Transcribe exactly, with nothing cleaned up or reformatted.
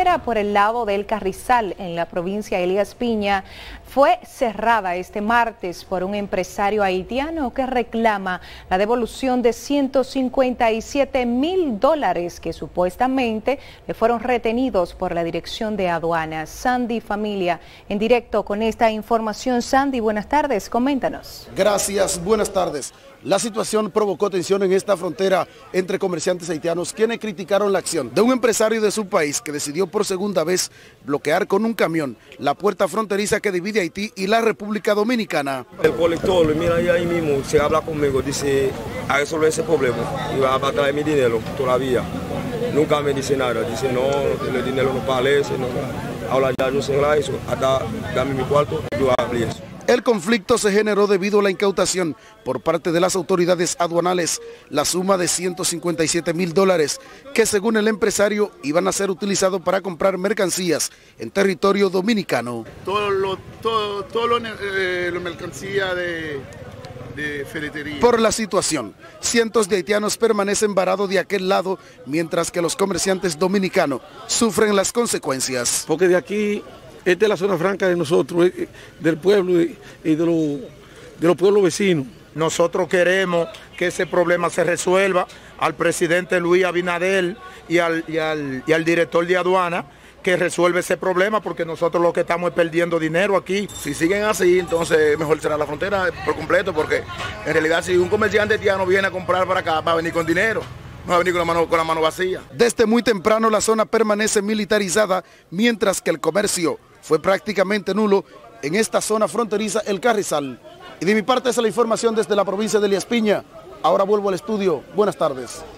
frontera por el lado del Carrizal, en la provincia de Elías Piña, fue cerrada este martes por un empresario haitiano que reclama la devolución de ciento cincuenta y siete mil dólares que supuestamente le fueron retenidos por la Dirección de Aduanas. Sandy Familia, en directo con esta información. Sandy, buenas tardes, coméntanos. Gracias, buenas tardes. La situación provocó tensión en esta frontera entre comerciantes haitianos, quienes criticaron la acción de un empresario de su país que decidió por segunda vez bloquear con un camión la puerta fronteriza que divide Haití y la República Dominicana. El colector, mira ahí, ahí mismo, se habla conmigo, dice a resolver ese problema y va a traer mi dinero todavía. Nunca me dice nada, dice no, el dinero no parece, no. Ahora ya no se hará eso, hasta dame mi cuarto, yo hablé eso. El conflicto se generó debido a la incautación por parte de las autoridades aduanales, la suma de ciento cincuenta y siete mil dólares, que según el empresario iban a ser utilizados para comprar mercancías en territorio dominicano. Todo lo, todo, todo lo, eh, lo mercancía de, de ferretería. Por la situación, cientos de haitianos permanecen varados de aquel lado, mientras que los comerciantes dominicanos sufren las consecuencias. Porque de aquí... Esta es la zona franca de nosotros, del pueblo y de los, de los pueblos vecinos. Nosotros queremos que ese problema se resuelva al presidente Luis Abinader y al, y al, y al director de aduana, que resuelve ese problema, porque nosotros lo que estamos es perdiendo dinero aquí. Si siguen así, entonces mejor cerrar la frontera por completo, porque en realidad si un comerciante haitiano viene a comprar para acá, va a venir con dinero. No va a venir con la, mano, con la mano vacía. Desde muy temprano la zona permanece militarizada, mientras que el comercio fue prácticamente nulo en esta zona fronteriza, el Carrizal. Y de mi parte esa es la información desde la provincia de Elías Piña. Ahora vuelvo al estudio. Buenas tardes.